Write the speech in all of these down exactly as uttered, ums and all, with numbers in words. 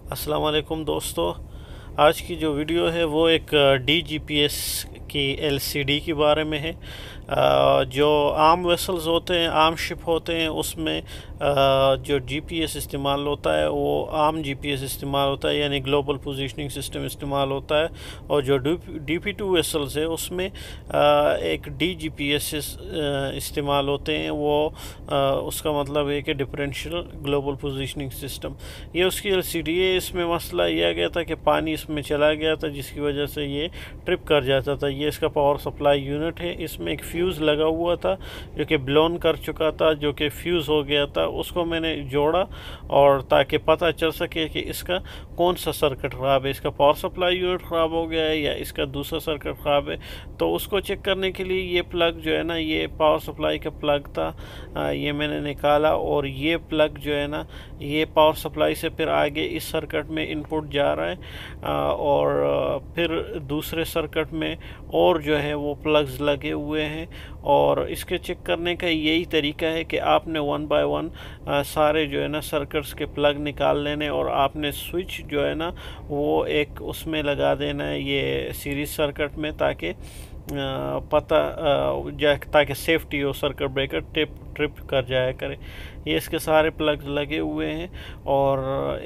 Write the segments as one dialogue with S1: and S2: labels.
S1: अस्सलाम वालेकुम दोस्तों। आज की जो वीडियो है वो एक डी जी पी एस की एल सी डी के बारे में है। अ, जो आम वेसल्स होते हैं, आम शिप होते हैं, उसमें अ, जो जी पी एस इस्तेमाल होता है वो आम जी पी एस इस्तेमाल होता है, यानी ग्लोबल पोजीशनिंग सिस्टम इस्तेमाल होता है। और जो डी पी टू वेसल्स है उसमें अ, एक डी जी पी एस इस्तेमाल होते हैं। वो अ, उसका मतलब है कि डिफरेंशियल ग्लोबल पोजीशनिंग सिस्टम। ये उसकी एल सी डी है। इसमें मसला यह आ गया था कि पानी इसमें चला गया था, जिसकी वजह से ये ट्रिप कर जाता था। ये इसका पावर सप्लाई यूनिट है। इसमें एक फ्यूज़ लगा हुआ था जो कि ब्लोन कर चुका था, जो कि फ्यूज़ हो गया था। उसको मैंने जोड़ा और ताकि पता चल सके कि इसका कौन सा सर्किट ख़राब है, इसका पावर सप्लाई यूनिट ख़राब हो गया है या इसका दूसरा सर्किट ख़राब है। तो उसको चेक करने के लिए ये प्लग जो है ना, ये पावर सप्लाई का प्लग था, आ, ये मैंने निकाला। और ये प्लग जो है ना, ये पावर सप्लाई से फिर आगे इस सर्किट में इनपुट जा रहा है, आ, और आ, फिर दूसरे सर्किट में और जो है वो प्लग्स लगे हुए हैं। और इसके चेक करने का यही तरीका है कि आपने वन बाय वन सारे जो है ना सर्किट्स के प्लग निकाल लेने, और आपने स्विच जो है ना वो एक उसमें लगा देना है, ये सीरीज सर्किट में, ताकि पता जाए, ताकि सेफ्टी हो, सर्किट ब्रेकर ट्रिप ट्रिप कर जाया करे। ये इसके सारे प्लग्स लगे हुए हैं। और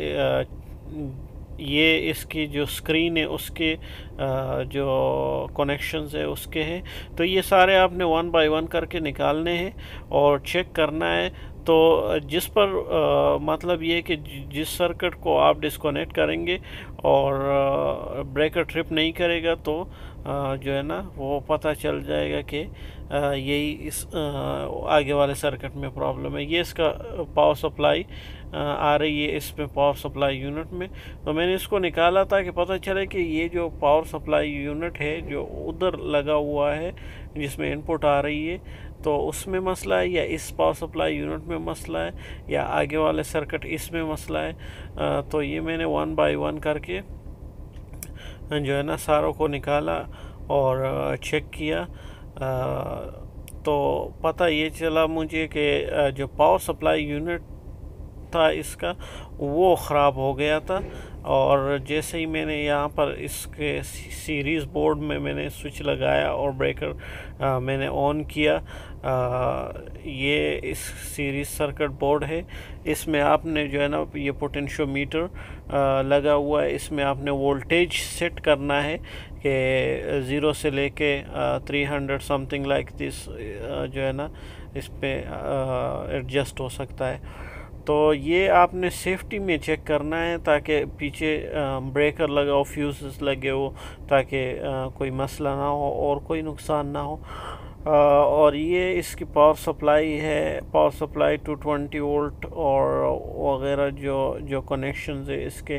S1: ये इसकी जो स्क्रीन है उसके जो कनेक्शंस है उसके हैं। तो ये सारे आपने वन बाय वन करके निकालने हैं और चेक करना है। तो जिस पर आ, मतलब ये कि जिस सर्किट को आप डिस्कनेक्ट करेंगे और आ, ब्रेकर ट्रिप नहीं करेगा, तो आ, जो है ना वो पता चल जाएगा कि यही इस आ, आगे वाले सर्किट में प्रॉब्लम है। ये इसका पावर सप्लाई आ रही है इसमें पावर सप्लाई यूनिट में। तो मैंने इसको निकाला था कि पता चले कि ये जो पावर सप्लाई यूनिट है जो उधर लगा हुआ है जिसमें इनपुट आ रही है, तो उसमें मसला है, या इस पावर सप्लाई यूनिट में मसला है, या आगे वाले सर्किट इसमें मसला है। आ, तो ये मैंने वन बाय वन करके जो है ना सारों को निकाला और चेक किया। आ, तो पता ये चला मुझे कि जो पावर सप्लाई यूनिट था इसका वो ख़राब हो गया था। और जैसे ही मैंने यहाँ पर इसके सीरीज़ बोर्ड में मैंने स्विच लगाया और ब्रेकर आ, मैंने ऑन किया, आ, ये इस सीरीज़ सर्किट बोर्ड है। इसमें आपने जो है ना ये पोटेंशियोमीटर लगा हुआ है। इसमें आपने वोल्टेज सेट करना है कि ज़ीरो से लेके three hundred something like this जो है ना इस पर एडजस्ट हो सकता है। तो ये आपने सेफ्टी में चेक करना है ताकि पीछे ब्रेकर लगा हो, फ्यूज़ लगे हो, ताकि कोई मसला ना हो और कोई नुकसान ना हो। और ये इसकी पावर सप्लाई है, power supply two twenty volt और वगैरह जो जो कनेक्शंस है इसके,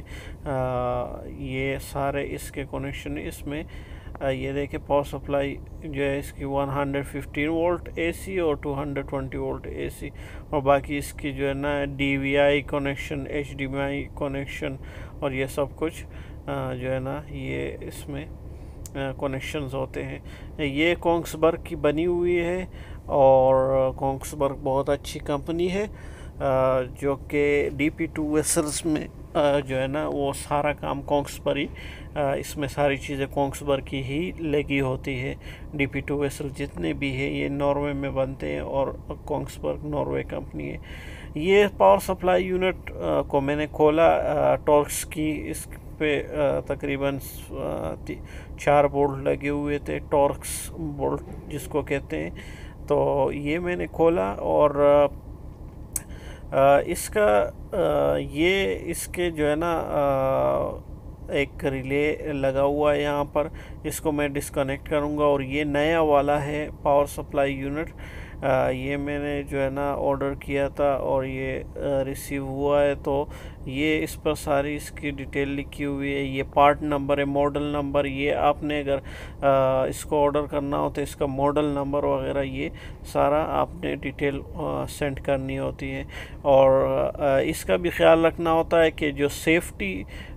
S1: ये सारे इसके कनेक्शन इसमें। ये देखिए पावर सप्लाई जो है इसकी one hundred fifteen volt AC और two hundred twenty volt AC, और बाकी इसकी जो है ना D V I connection, H D M I connection और ये सब कुछ जो है ना ये इसमें कनेक्शंस होते हैं। ये कोंग्सबर्ग की बनी हुई है और कोंग्सबर्ग बहुत अच्छी कंपनी है जो कि डी पी टू वेसल्स में जो है ना वो सारा काम कोंग्सबर्ग ही, इसमें सारी चीज़ें कोंग्सबर्ग की ही लगी होती है। डी पी टू वेसल जितने भी है ये नॉर्वे में बनते हैं और कोंग्सबर्ग नॉर्वे कंपनी है। ये पावर सप्लाई यूनिट को मैंने खोला, टॉर्क्स की इस पे तकरीबन चार बोल्ट लगे हुए थे, टॉर्क्स बोल्ट जिसको कहते हैं। तो ये मैंने खोला और इसका ये इसके जो है ना एक रिले लगा हुआ है यहाँ पर, इसको मैं डिस्कनेक्ट करूँगा। और ये नया वाला है पावर सप्लाई यूनिट, आ, ये मैंने जो है ना ऑर्डर किया था और ये रिसीव हुआ है। तो ये इस पर सारी इसकी डिटेल लिखी हुई है, ये पार्ट नंबर है, मॉडल नंबर। ये आपने अगर आ, इसको ऑर्डर करना हो तो इसका मॉडल नंबर वगैरह ये सारा आपने डिटेल सेंड करनी होती है। और आ, इसका भी ख्याल रखना होता है कि जो सेफ्टी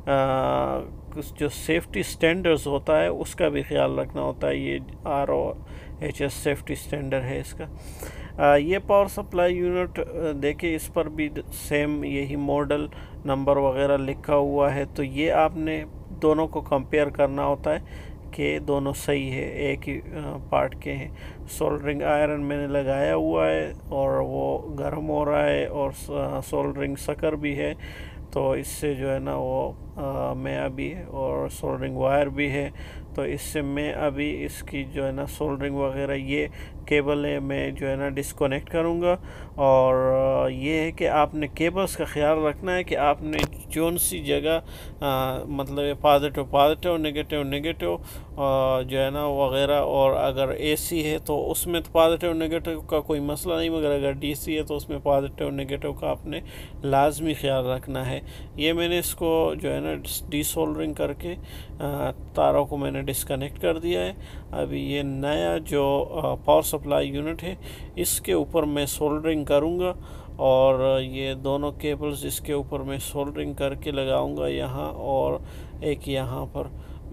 S1: जो सेफ्टी स्टैंडर्ड्स होता है उसका भी ख्याल रखना होता है। ये R O H S safety standard है इसका। आ, ये पावर सप्लाई यूनिट देखिए, इस पर भी सेम यही मॉडल नंबर वगैरह लिखा हुआ है। तो ये आपने दोनों को कंपेयर करना होता है कि दोनों सही है, एक ही पार्ट के हैं। सोल्डरिंग आयरन मैंने लगाया हुआ है और वो गर्म हो रहा है, और सोल्डरिंग सकर भी है, तो इससे जो है ना वो आ, मैं अभी, और सोल्डरिंग वायर भी है, तो इससे मैं अभी इसकी जो है ना सोल्डरिंग वगैरह, ये केबल है, मैं जो है ना डिस्कनेक्ट करूँगा। और ये है कि आपने केबल्स का ख्याल रखना है कि आपने जौन सी जगह मतलब पॉजिटिव पॉजिटिव नेगेटिव नेगेटिव जो है ना वगैरह, और अगर एसी है तो उसमें तो पॉजिटिव नेगेटिव का कोई मसला नहीं, मगर अगर डीसी है तो उसमें पॉजिटिव नेगेटिव का आपने लाजमी ख्याल रखना है। ये मैंने इसको जो है ना डीसोल्डरिंग करके तारों को मैंने डिस्कनेक्ट कर दिया है। अभी ये नया जो पावर सप्लाई यूनिट है इसके ऊपर मैं सोल्डरिंग करूँगा, और ये दोनों केबल्स इसके ऊपर मैं सोल्डरिंग करके लगाऊंगा यहाँ और एक यहाँ पर।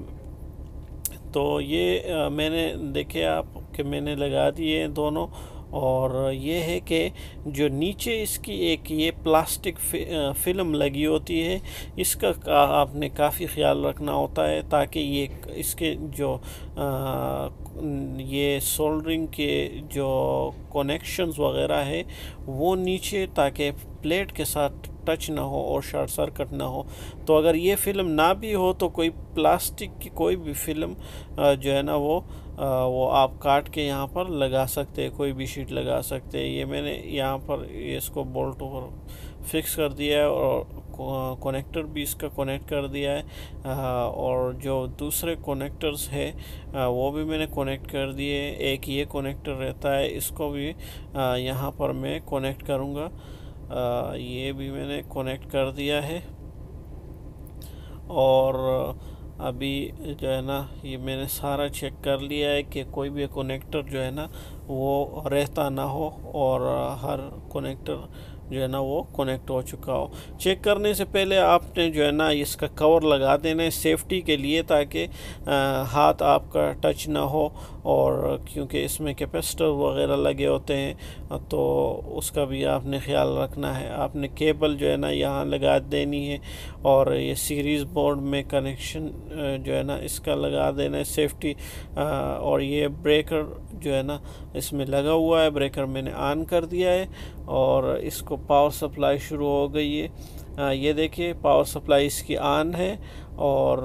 S1: तो ये आ, मैंने देखे आप कि मैंने लगा दिए दोनों। और ये है कि जो नीचे इसकी एक ये प्लास्टिक फिल्म लगी होती है, इसका का आपने काफ़ी ख्याल रखना होता है, ताकि ये इसके जो आ, ये सोल्डरिंग के जो कनेक्शंस वगैरह है वो नीचे, ताकि प्लेट के साथ टच ना हो और शॉर्ट सर्किट ना हो। तो अगर ये फिल्म ना भी हो तो कोई प्लास्टिक की कोई भी फिल्म जो है ना वो वो आप काट के यहाँ पर लगा सकते हैं, कोई भी शीट लगा सकते हैं। ये मैंने यहाँ पर इसको बोल्ट पर फिक्स कर दिया है, और कनेक्टर भी इसका कनेक्ट कर दिया है, और जो दूसरे कनेक्टर्स है वो भी मैंने कनेक्ट कर दिए। एक ये कनेक्टर रहता है, इसको भी यहाँ पर मैं कनेक्ट करूँगा। ये भी मैंने कनेक्ट कर दिया है। और अभी जो है ना ये मैंने सारा चेक कर लिया है कि कोई भी कनेक्टर जो है ना वो रहता ना हो, और हर कनेक्टर जो है ना वो कनेक्ट हो चुका हो। चेक करने से पहले आपने जो है ना इसका कवर लगा देना है सेफ्टी के लिए, ताकि हाथ आपका टच ना हो, और क्योंकि इसमें कैपेसिटर वगैरह लगे होते हैं तो उसका भी आपने ख्याल रखना है। आपने केबल जो है ना यहाँ लगा देनी है, और ये सीरीज़ बोर्ड में कनेक्शन जो है ना इसका लगा देना है सेफ्टी। और ये ब्रेकर जो है ना इसमें लगा हुआ है, ब्रेकर मैंने ऑन कर दिया है, और इसको पावर सप्लाई शुरू हो गई है। आ, ये देखिए पावर सप्लाई इसकी ऑन है, और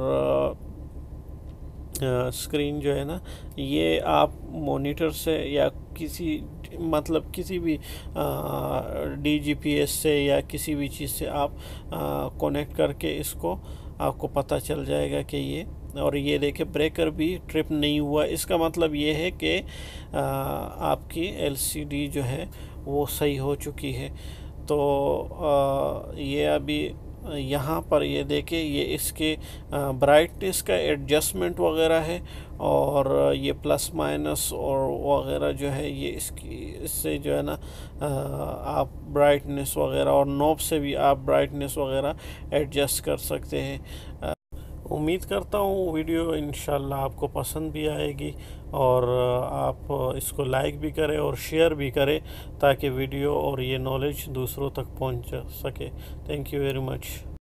S1: आ, स्क्रीन जो है ना ये आप मॉनिटर से या किसी मतलब किसी भी डी जी पी एस से या किसी भी चीज़ से आप कनेक्ट करके इसको आपको पता चल जाएगा कि ये। और ये देखिए ब्रेकर भी ट्रिप नहीं हुआ, इसका मतलब ये है कि आपकी एल सी डी जो है वो सही हो चुकी है। तो आ, ये अभी यहाँ पर ये देखिए ये इसके ब्राइटनेस का एडजस्टमेंट वगैरह है, और ये प्लस माइनस और वगैरह जो है ये इसकी इससे जो है ना आप ब्राइटनेस वगैरह, और नॉब से भी आप ब्राइटनेस वगैरह एडजस्ट कर सकते हैं। उम्मीद करता हूँ वीडियो इंशाल्लाह आपको पसंद भी आएगी, और आप इसको लाइक भी करें और शेयर भी करें, ताकि वीडियो और ये नॉलेज दूसरों तक पहुँच सके। Thank you very much.